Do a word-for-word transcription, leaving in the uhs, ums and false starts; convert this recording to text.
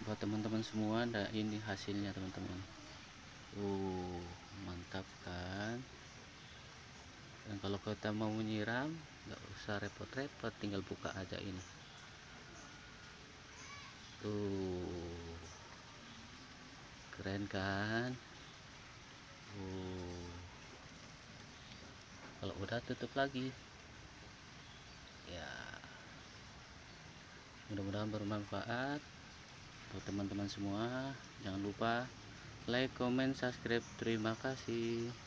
buat teman-teman semua. Nah, ini hasilnya teman-teman. Uh mantap kan. Dan kalau kita mau menyiram nggak usah repot-repot, tinggal buka aja ini tuh, keren kan. uh kalau udah tutup lagi ya. Mudah-mudahan bermanfaat untuk teman-teman semua. Jangan lupa like, comment, subscribe. Terima kasih.